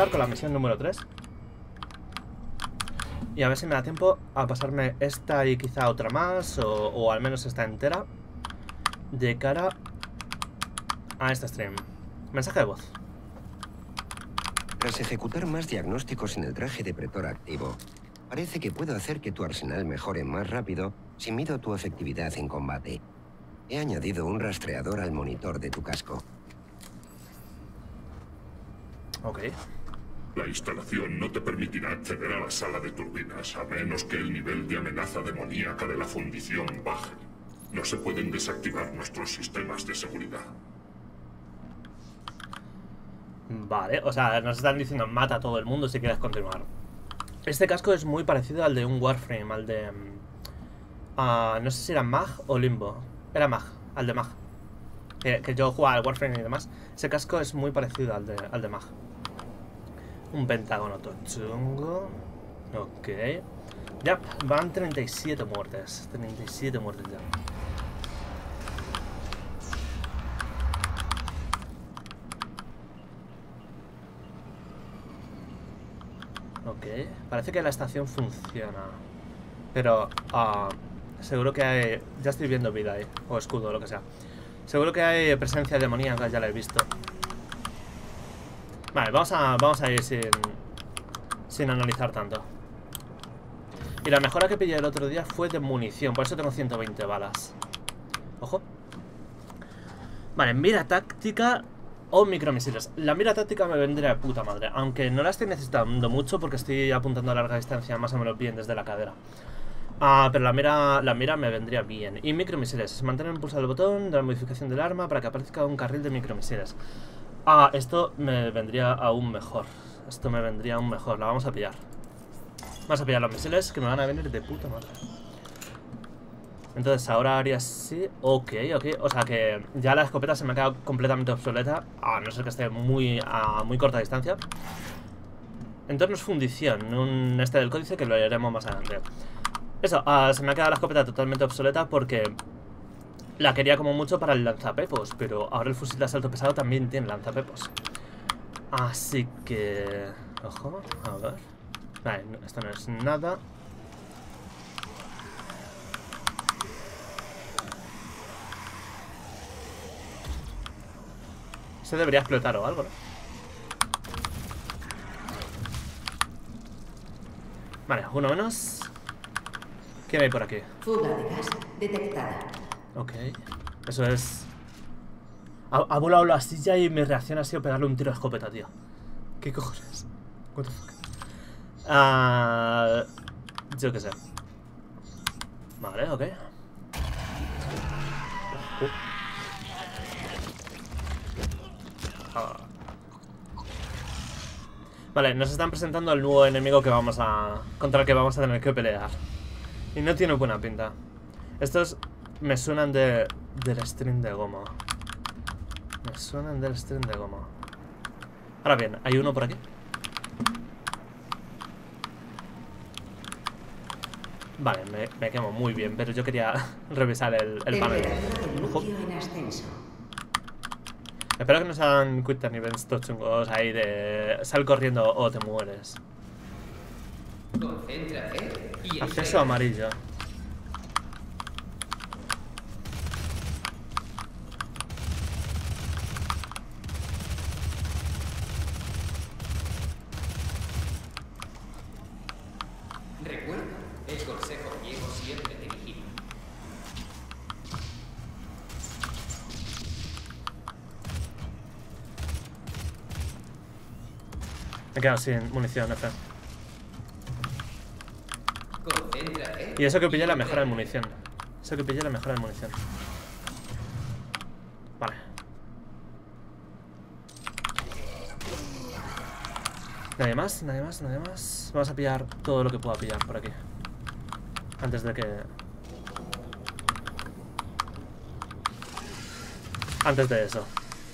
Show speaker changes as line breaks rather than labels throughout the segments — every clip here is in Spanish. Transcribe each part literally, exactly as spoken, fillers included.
empezar con la misión número tres. Y a ver si me da tiempo a pasarme esta y quizá otra más, o, o al menos esta entera, de cara a este stream. Mensaje de voz.
Tras ejecutar más diagnósticos en el traje de pretor activo, parece que puedo hacer que tu arsenal mejore más rápido si mido tu efectividad en combate. He añadido un rastreador al monitor de tu casco.
Ok.
La instalación no te permitirá acceder a la sala de turbinas, a menos que el nivel de amenaza demoníaca de la fundición baje. No se pueden desactivar nuestros sistemas de seguridad.
Vale, o sea, nos están diciendo mata a todo el mundo si quieres continuar. Este casco es muy parecido al de un Warframe, al de... Uh, no sé si era Mag o Limbo. Era Mag, al de Mag. Que, que yo jugaba al Warframe y demás. Ese casco es muy parecido al de, al de Mag. Un pentágono tochungo. Ok. Ya, van treinta y siete muertes. treinta y siete muertes ya. Ok. Parece que la estación funciona. Pero, uh, seguro que hay... Ya estoy viendo vida ahí. O escudo, o lo que sea. Seguro que hay presencia demoníaca, ya la he visto. Vale, vamos a, vamos a ir sin, sin analizar tanto. Y la mejora que pillé el otro día fue de munición. Por eso tengo ciento veinte balas. Ojo. Vale, mira táctica o micromisiles. La mira táctica me vendría de puta madre. Aunque no la estoy necesitando mucho porque estoy apuntando a larga distancia más o menos bien desde la cadera. Ah, pero la mira, la mira me vendría bien. Y micromisiles. Mantener pulsado el botón de la modificación del arma para que aparezca un carril de micromisiles. Ah, esto me vendría aún mejor. Esto me vendría aún mejor. La vamos a pillar. Vamos a pillar los misiles que me van a venir de puta madre. Entonces ahora haría así. Ok, ok. O sea que ya la escopeta se me ha quedado completamente obsoleta. A no ser que esté muy a muy corta distancia. Entornos fundición. Un este del códice que lo haremos más adelante. Eso, uh, se me ha quedado la escopeta totalmente obsoleta porque la quería como mucho para el lanzapepos, pero ahora el fusil de asalto pesado también tiene lanzapepos. Así que... Ojo, a ver... Vale, no, esto no es nada. Se debería explotar o algo, ¿no? Vale, uno menos. ¿Qué hay por aquí?
Fuga de gas detectada.
Ok, eso es... Ha, ha volado la silla y mi reacción ha sido pegarle un tiro de escopeta, tío. ¿Qué cojones? What the fuck? Uh, yo qué sé. Vale, ok. Uh. Ah. Vale, nos están presentando al nuevo enemigo que vamos a... contra el que vamos a tener que pelear. Y no tiene buena pinta. Estos me suenan de... del stream de Goma. Me suenan del stream de Goma. Ahora bien, ¿hay uno por aquí? Vale, me, me quemo muy bien, pero yo quería revisar el, el panel. Ojo. Espero que no sean quick time events tochungos ahí de... sal corriendo o te mueres.
Concéntrate y
Acceso amarillo.
recuerda, el consejo ciego siempre te vigila.
Me he quedado sin munición, F.
Concéntrate.
Y eso que pillé la mejora de munición. Eso que pillé la mejora de munición. Vale. Nadie más, nadie más, nadie más. Vamos a pillar todo lo que pueda pillar por aquí. Antes de que... Antes de eso.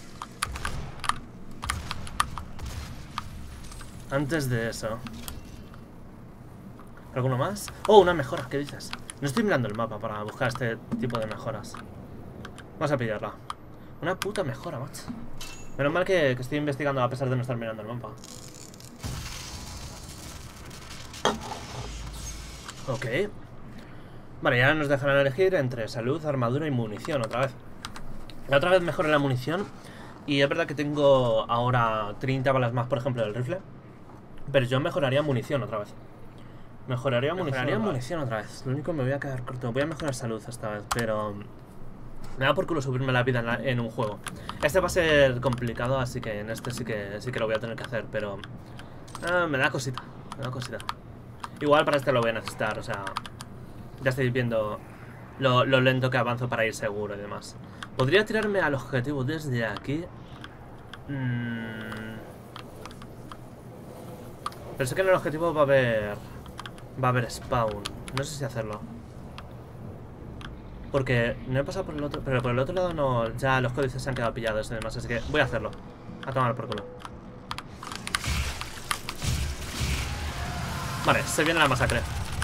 Antes de eso. ¿Alguno más? Oh, una mejora, ¿qué dices? No estoy mirando el mapa para buscar este tipo de mejoras. Vamos a pillarla. Una puta mejora, macho. Menos mal que, que estoy investigando a pesar de no estar mirando el mapa. Ok. Vale, ya nos dejarán elegir entre salud, armadura y munición otra vez. La otra vez mejoré la munición. Y es verdad que tengo ahora treinta balas más, por ejemplo, del rifle. Pero yo mejoraría munición otra vez. Mejoraría, mejoraría munición otra vez. Lo único que me voy a quedar corto. Voy a mejorar salud esta vez, pero... me da por culo subirme la vida en, la, en un juego. Este va a ser complicado, así que en este sí que sí que lo voy a tener que hacer, pero... Ah, me da cosita, me da cosita. Igual para este lo voy a necesitar, o sea... ya estáis viendo lo, lo lento que avanzo para ir seguro y demás. Podría tirarme al objetivo desde aquí. Mm... Pero sé que en el objetivo va a haber... va a haber spawn. No sé si hacerlo. Porque no he pasado por el otro... pero por el otro lado no... ya los códices se han quedado pillados y demás. Así que voy a hacerlo. A tomar por culo. Vale, se viene la masacre.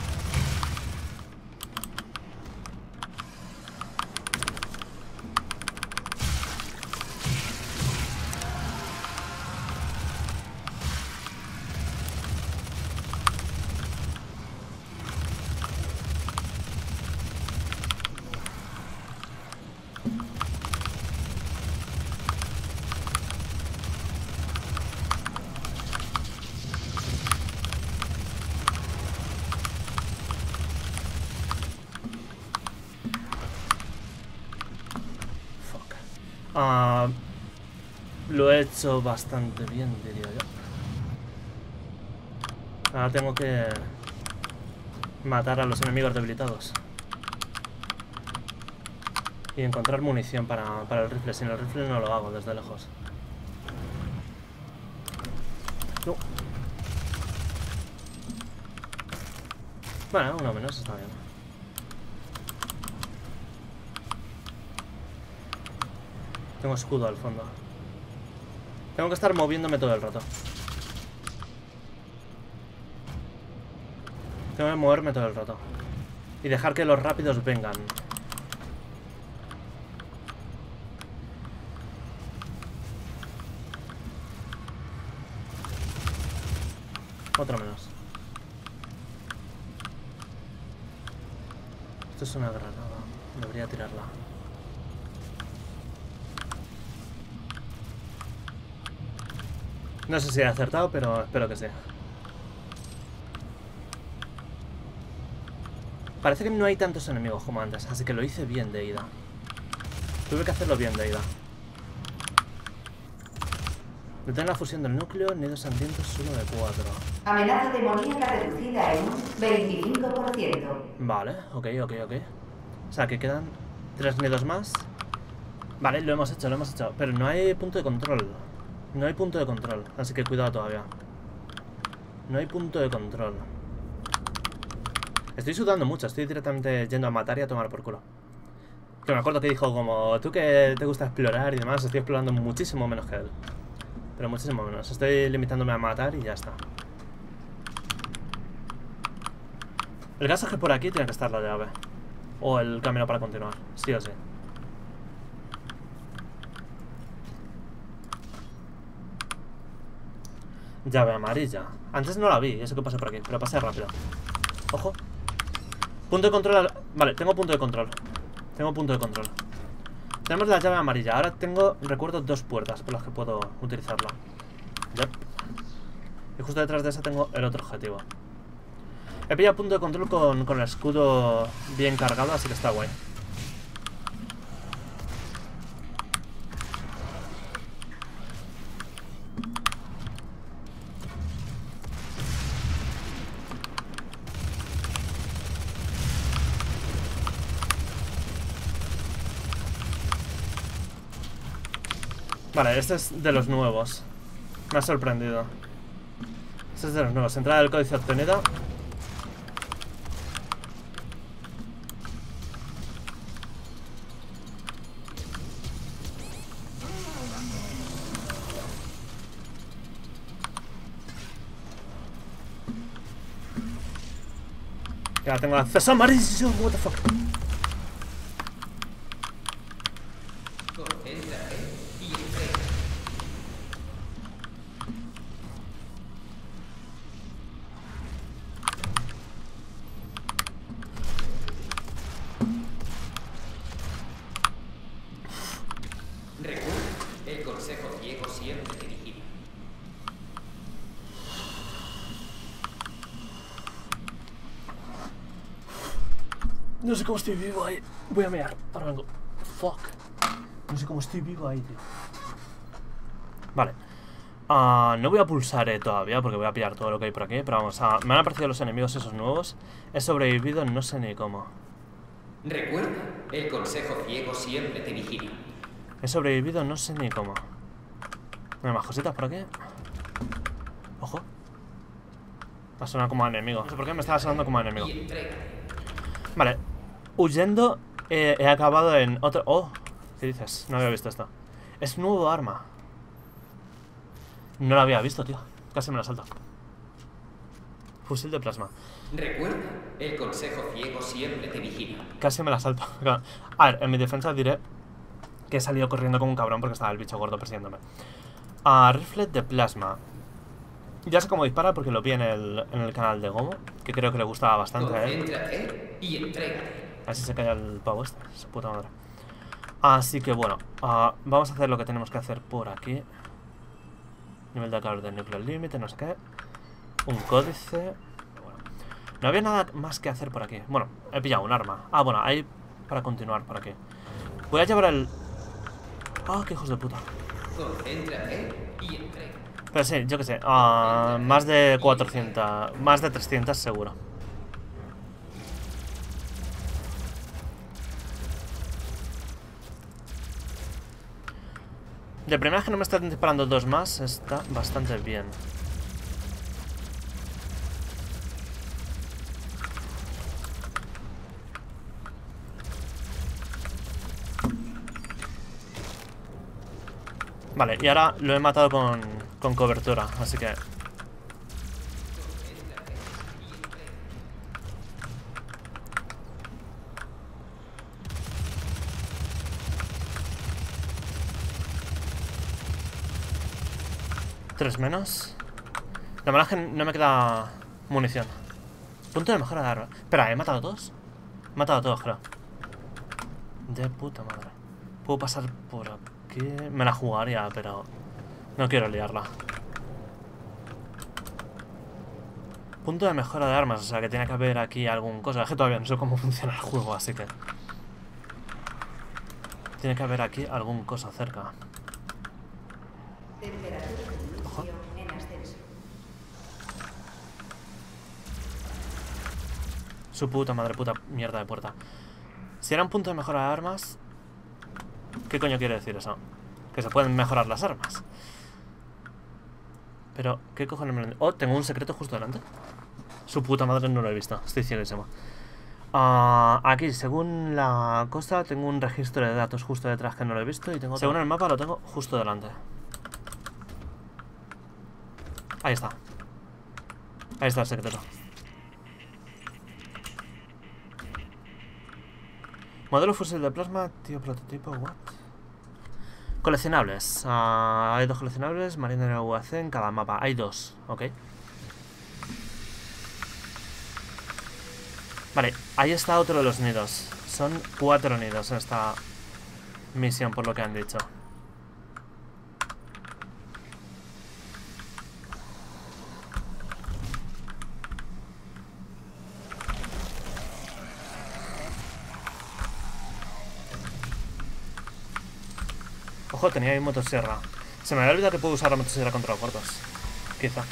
Uh, lo he hecho bastante bien, diría yo. Ahora tengo que matar a los enemigos debilitados y encontrar munición para, para el rifle. Sin el rifle no lo hago desde lejos. No. Bueno, uno menos está bien. Tengo escudo al fondo. Tengo que estar moviéndome todo el rato. Tengo que moverme todo el rato. Y dejar que los rápidos vengan. Otro menos. Esto es una granada. Debería tirarla. No sé si he acertado, pero espero que sea. Parece que no hay tantos enemigos como antes, así que lo hice bien de ida. Tuve que hacerlo bien de ida. Detén la fusión del núcleo, nidos sangrientos uno de cuatro.
Amenaza demoníaca reducida en un veinticinco por ciento.
Vale, ok, ok, ok. O sea, que quedan tres nidos más. Vale, lo hemos hecho, lo hemos hecho. Pero no hay punto de control. No hay punto de control, así que cuidado todavía. No hay punto de control. Estoy sudando mucho, estoy directamente yendo a matar y a tomar por culo. Que me acuerdo que dijo como, tú que te gusta explorar y demás, estoy explorando muchísimo menos que él. Pero muchísimo menos, estoy limitándome a matar y ya está. El caso es que por aquí tiene que estar la llave. O el camino para continuar, sí o sí. Llave amarilla. Antes no la vi, eso que pasé por aquí, pero pasé rápido. Ojo. Punto de control. Al... Vale, tengo punto de control. Tengo punto de control. Tenemos la llave amarilla. Ahora tengo, recuerdo, dos puertas por las que puedo utilizarla. Yep. Y justo detrás de esa tengo el otro objetivo. He pillado punto de control con, con el escudo bien cargado, así que está guay. Vale, este es de los nuevos. Me ha sorprendido. Este es de los nuevos. Entrada del códice obtenida. Ya tengo acceso amarillo. What the fuck.
Recuerda, el Consejo Ciego siempre te vigila.
No sé cómo estoy vivo ahí. Voy a mear. Ahora vengo. Fuck. No sé cómo estoy vivo ahí, tío. Vale. Uh, no voy a pulsar eh, todavía porque voy a pillar todo lo que hay por aquí. Pero vamos a... Me han aparecido los enemigos esos nuevos. He sobrevivido no sé ni cómo.
Recuerda, el Consejo Ciego siempre te vigila.
He sobrevivido no sé ni cómo. ¿No hay más cositas por aquí? Ojo. Ha sonado como a enemigo. No sé por qué me estaba sonando como a enemigo.
Y entrega.
Vale. Huyendo eh, he acabado en otro... Oh, ¿qué dices? No había visto esto. Es nuevo arma. No lo había visto, tío. Casi me la salto. Fusil de plasma.
Recuerda, el Consejo Ciego siempre te vigila.
Casi me la salto. A ver, en mi defensa diré que he salido corriendo como un cabrón porque estaba el bicho gordo persiguiéndome. Ah, rifle de plasma. Ya sé cómo dispara porque lo vi en el, en el canal de Gomo, que creo que le gustaba bastante a él.
Concéntrate y entrégate.
Así se calla el pavo este, su puta madre. Así que bueno, uh, vamos a hacer lo que tenemos que hacer por aquí. Nivel de calor del nuclear límite, no sé qué. Un códice. Bueno, no había nada más que hacer por aquí. Bueno, he pillado un arma. Ah, bueno, hay para continuar por aquí. Voy a llevar el... Ah, qué hijos de puta.
Concéntrate y entrega.
Pero sí, yo qué sé, uh, más de cuatrocientas, más de trescientas seguro. De primera que no me están disparando dos más, está bastante bien. Vale, y ahora lo he matado con, con cobertura, así que... Tres menos. La verdad es que no me queda munición. Punto de mejora de arma. Espera, ¿he matado a todos? He matado a todos, creo. De puta madre. Puedo pasar por aquí. Me la jugaría, pero no quiero liarla. Punto de mejora de armas, o sea que tiene que haber aquí algún cosa. Es que todavía no sé cómo funciona el juego, así que tiene que haber aquí algún cosa cerca.
Temperatura de inicio en ascenso.
Su puta madre, puta mierda de puerta. Si era un punto de mejora de armas, ¿qué coño quiere decir eso? Que se pueden mejorar las armas. Pero, ¿qué cojones me lo... Oh, tengo un secreto justo delante. Su puta madre, no lo he visto. Estoy cieguísimo. Uh, aquí, según la cosa, tengo un registro de datos justo detrás que no lo he visto. Y tengo... Según el mapa, lo tengo justo delante. Ahí está. Ahí está el secreto. Modelo fusil de plasma, tío prototipo, what? Coleccionables. Uh, hay dos coleccionables, marinero U A C en cada mapa. Hay dos, ok. Vale, ahí está otro de los nidos. Son cuatro nidos en esta misión, por lo que han dicho. Ojo, tenía ahí motosierra. Se me había olvidado que puedo usar la motosierra contra los cortos. Quizá.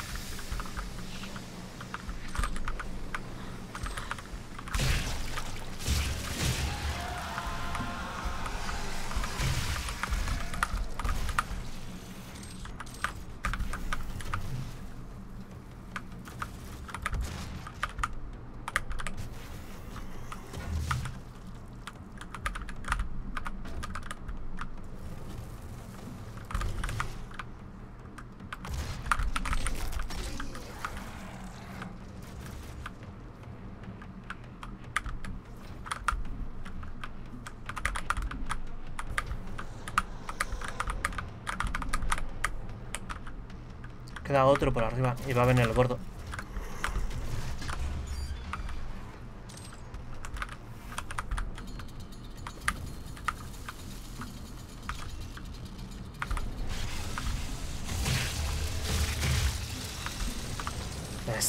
Queda otro por arriba y va a venir el gordo.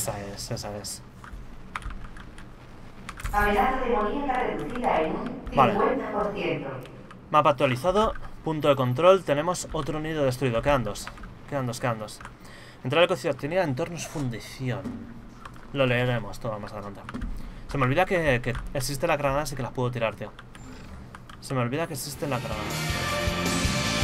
Esa es, esa es.
Amenaza demoníaca reducida en un
Vale.
cincuenta por ciento.
Mapa actualizado. Punto de control. Tenemos otro nido destruido. Quedan dos. Quedan dos, quedan dos. Entrada de cocina obtenida. Entornos fundición. Lo leeremos todo más adelante. Se me olvida que, que existe la granada, así que las puedo tirar, tío. Se me olvida que existe la granada.